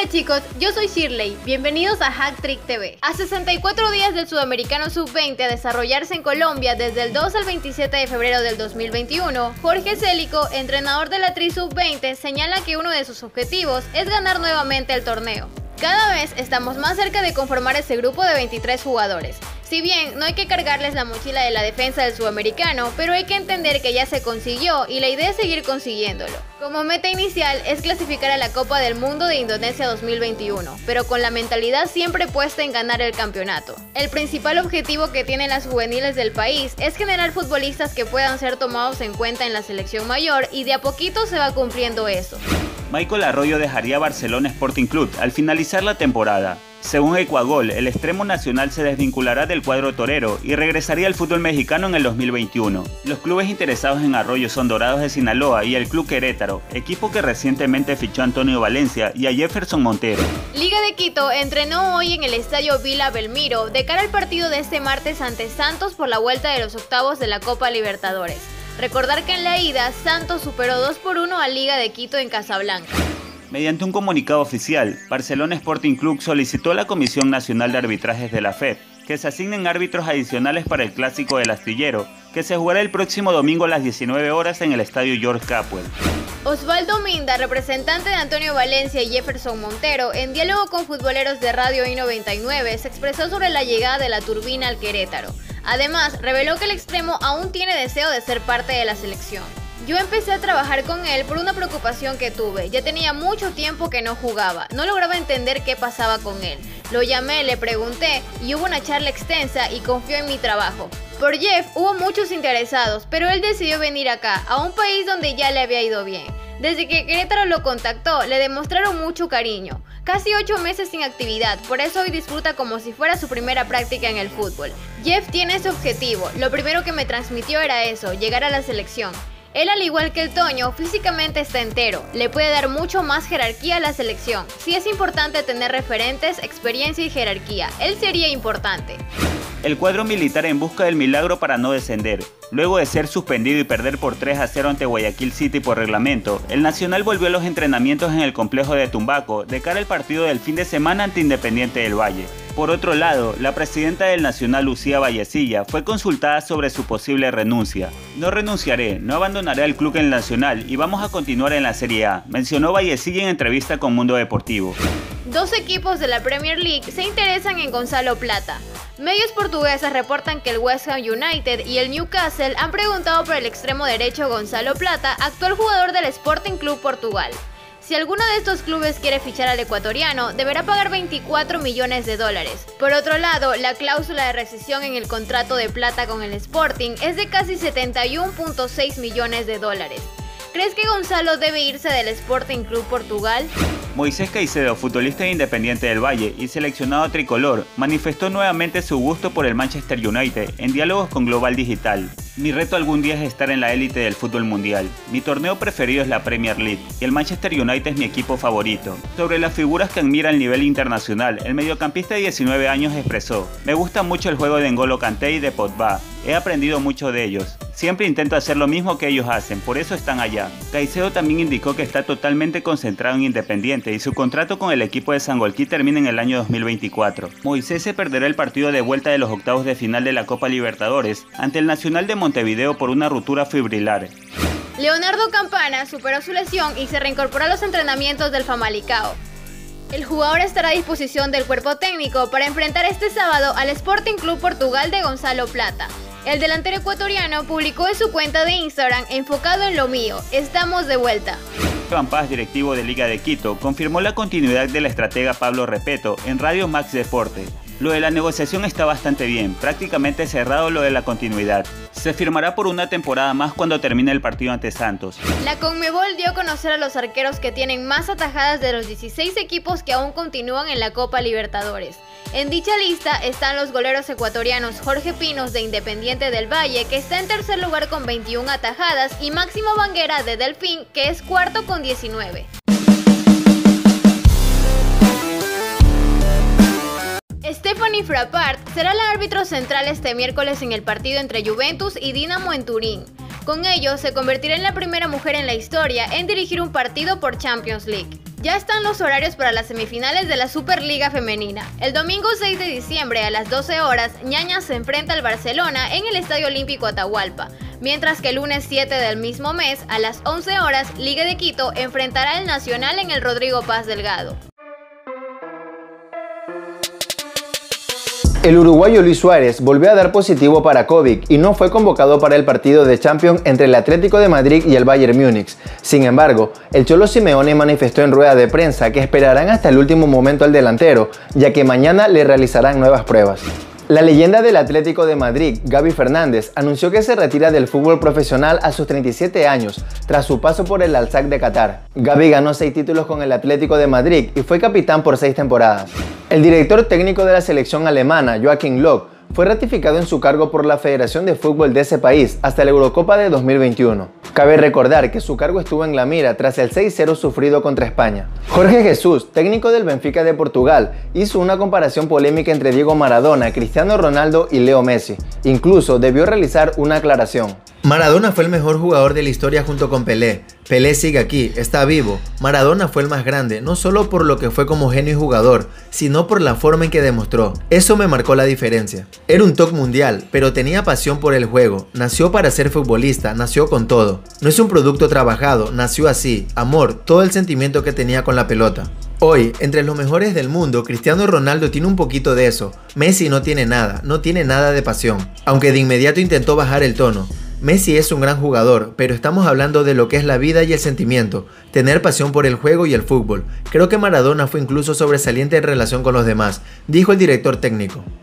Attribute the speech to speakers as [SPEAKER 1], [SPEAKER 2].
[SPEAKER 1] Hola chicos, yo soy Shirley, bienvenidos a Hacktrick TV. A 64 días del Sudamericano Sub-20 a desarrollarse en Colombia desde el 2 al 27 de febrero del 2021, Jorge Célico, entrenador de la Tri Sub-20, señala que uno de sus objetivos es ganar nuevamente el torneo. Cada vez estamos más cerca de conformar ese grupo de 23 jugadores. Si bien no hay que cargarles la mochila de la defensa del sudamericano, pero hay que entender que ya se consiguió y la idea es seguir consiguiéndolo. Como meta inicial es clasificar a la Copa del Mundo de Indonesia 2021, pero con la mentalidad siempre puesta en ganar el campeonato. El principal objetivo que tienen las juveniles del país es generar futbolistas que puedan ser tomados en cuenta en la selección mayor y de a poquito se va cumpliendo eso.
[SPEAKER 2] Michael Arroyo dejaría Barcelona Sporting Club al finalizar la temporada. Según Ecuagol, el extremo nacional se desvinculará del cuadro torero y regresaría al fútbol mexicano en el 2021. Los clubes interesados en Arroyo son Dorados de Sinaloa y el Club Querétaro, equipo que recientemente fichó a Antonio Valencia y a Jefferson Montero.
[SPEAKER 1] Liga de Quito entrenó hoy en el estadio Vila Belmiro de cara al partido de este martes ante Santos por la vuelta de los octavos de la Copa Libertadores. Recordar que en la ida, Santos superó 2-1 a Liga de Quito en Casablanca.
[SPEAKER 2] Mediante un comunicado oficial, Barcelona Sporting Club solicitó a la Comisión Nacional de Arbitrajes de la FED que se asignen árbitros adicionales para el Clásico del Astillero, que se jugará el próximo domingo a las 19 horas en el estadio George Capwell.
[SPEAKER 1] Osvaldo Minda, representante de Antonio Valencia y Jefferson Montero, en diálogo con futboleros de Radio I99, se expresó sobre la llegada de la turbina al Querétaro. Además, reveló que el extremo aún tiene deseo de ser parte de la selección. Yo empecé a trabajar con él por una preocupación que tuve. Ya tenía mucho tiempo que no jugaba, no lograba entender qué pasaba con él. Lo llamé, le pregunté y hubo una charla extensa y confió en mi trabajo. Por Jeff hubo muchos interesados, pero él decidió venir acá, a un país donde ya le había ido bien. Desde que Querétaro lo contactó, le demostraron mucho cariño. Casi 8 meses sin actividad, por eso hoy disfruta como si fuera su primera práctica en el fútbol. Jeff tiene ese objetivo, lo primero que me transmitió era eso, llegar a la selección. Él, al igual que el Toño, físicamente está entero, le puede dar mucho más jerarquía a la selección. Sí es importante tener referentes, experiencia y jerarquía, él sería importante.
[SPEAKER 2] El cuadro militar en busca del milagro para no descender. Luego de ser suspendido y perder por 3-0 ante Guayaquil City por reglamento, el Nacional volvió a los entrenamientos en el complejo de Tumbaco de cara al partido del fin de semana ante Independiente del Valle. Por otro lado, la presidenta del Nacional, Lucía Vallecilla, fue consultada sobre su posible renuncia. No renunciaré, no abandonaré al club en el Nacional y vamos a continuar en la Serie A, mencionó Vallecilla en entrevista con Mundo Deportivo.
[SPEAKER 1] 2 equipos de la Premier League se interesan en Gonzalo Plata. Medios portugueses reportan que el West Ham United y el Newcastle han preguntado por el extremo derecho Gonzalo Plata, actual jugador del Sporting Club Portugal. Si alguno de estos clubes quiere fichar al ecuatoriano, deberá pagar 24 millones de dólares. Por otro lado, la cláusula de rescisión en el contrato de Plata con el Sporting es de casi 71.6 millones de dólares. ¿Crees que Gonzalo debe irse del Sporting Club Portugal?
[SPEAKER 2] Moisés Caicedo, futbolista de Independiente del Valle y seleccionado tricolor, manifestó nuevamente su gusto por el Manchester United en diálogos con Global Digital. Mi reto algún día es estar en la élite del fútbol mundial. Mi torneo preferido es la Premier League y el Manchester United es mi equipo favorito. Sobre las figuras que admira a nivel internacional, el mediocampista de 19 años expresó: me gusta mucho el juego de N'Golo Kanté y de Pogba. He aprendido mucho de ellos. Siempre intento hacer lo mismo que ellos hacen, por eso están allá. Caicedo también indicó que está totalmente concentrado en Independiente y su contrato con el equipo de Sangolquí termina en el año 2024. Moisés se perderá el partido de vuelta de los octavos de final de la Copa Libertadores ante el Nacional de Montevideo por una ruptura fibrilar.
[SPEAKER 1] Leonardo Campana superó su lesión y se reincorporó a los entrenamientos del Famalicao. El jugador estará a disposición del cuerpo técnico para enfrentar este sábado al Sporting Club Portugal de Gonzalo Plata. El delantero ecuatoriano publicó en su cuenta de Instagram: enfocado en lo mío, estamos de vuelta.
[SPEAKER 2] Esteban Paz, directivo de Liga de Quito, confirmó la continuidad del estratega Pablo Repeto en Radio Max Deporte. Lo de la negociación está bastante bien, prácticamente cerrado lo de la continuidad. Se firmará por una temporada más cuando termine el partido ante Santos.
[SPEAKER 1] La Conmebol dio a conocer a los arqueros que tienen más atajadas de los 16 equipos que aún continúan en la Copa Libertadores. En dicha lista están los goleros ecuatorianos Jorge Pinos de Independiente del Valle, que está en tercer lugar con 21 atajadas, y Máximo Banguera de Delfín, que es cuarto con 19. Stephanie Frappart será la árbitro central este miércoles en el partido entre Juventus y Dinamo en Turín. Con ello, se convertirá en la primera mujer en la historia en dirigir un partido por Champions League. Ya están los horarios para las semifinales de la Superliga Femenina. El domingo 6 de diciembre a las 12 horas, Ñañas se enfrenta al Barcelona en el Estadio Olímpico Atahualpa, mientras que el lunes 7 del mismo mes, a las 11 horas, Liga de Quito enfrentará al Nacional en el Rodrigo Paz Delgado.
[SPEAKER 3] El uruguayo Luis Suárez volvió a dar positivo para COVID y no fue convocado para el partido de Champions entre el Atlético de Madrid y el Bayern Múnich. Sin embargo, el Cholo Simeone manifestó en rueda de prensa que esperarán hasta el último momento al delantero, ya que mañana le realizarán nuevas pruebas. La leyenda del Atlético de Madrid, Gaby Fernández, anunció que se retira del fútbol profesional a sus 37 años, tras su paso por el Al-Sadd de Qatar. Gaby ganó 6 títulos con el Atlético de Madrid y fue capitán por 6 temporadas. El director técnico de la selección alemana, Joachim Löw, fue ratificado en su cargo por la Federación de Fútbol de ese país hasta la Eurocopa de 2021. Cabe recordar que su cargo estuvo en la mira tras el 6-0 sufrido contra España. Jorge Jesús, técnico del Benfica de Portugal, hizo una comparación polémica entre Diego Maradona, Cristiano Ronaldo y Leo Messi. Incluso debió realizar una aclaración.
[SPEAKER 4] Maradona fue el mejor jugador de la historia junto con Pelé. Pelé sigue aquí, está vivo. Maradona fue el más grande, no solo por lo que fue como genio y jugador, sino por la forma en que demostró. Eso me marcó la diferencia. Era un top mundial, pero tenía pasión por el juego. Nació para ser futbolista, nació con todo. No es un producto trabajado, nació así. Amor, todo el sentimiento que tenía con la pelota. Hoy, entre los mejores del mundo, Cristiano Ronaldo tiene un poquito de eso. Messi no tiene nada de pasión. Aunque de inmediato intentó bajar el tono. Messi es un gran jugador, pero estamos hablando de lo que es la vida y el sentimiento, tener pasión por el juego y el fútbol. Creo que Maradona fue incluso sobresaliente en relación con los demás, dijo el director técnico.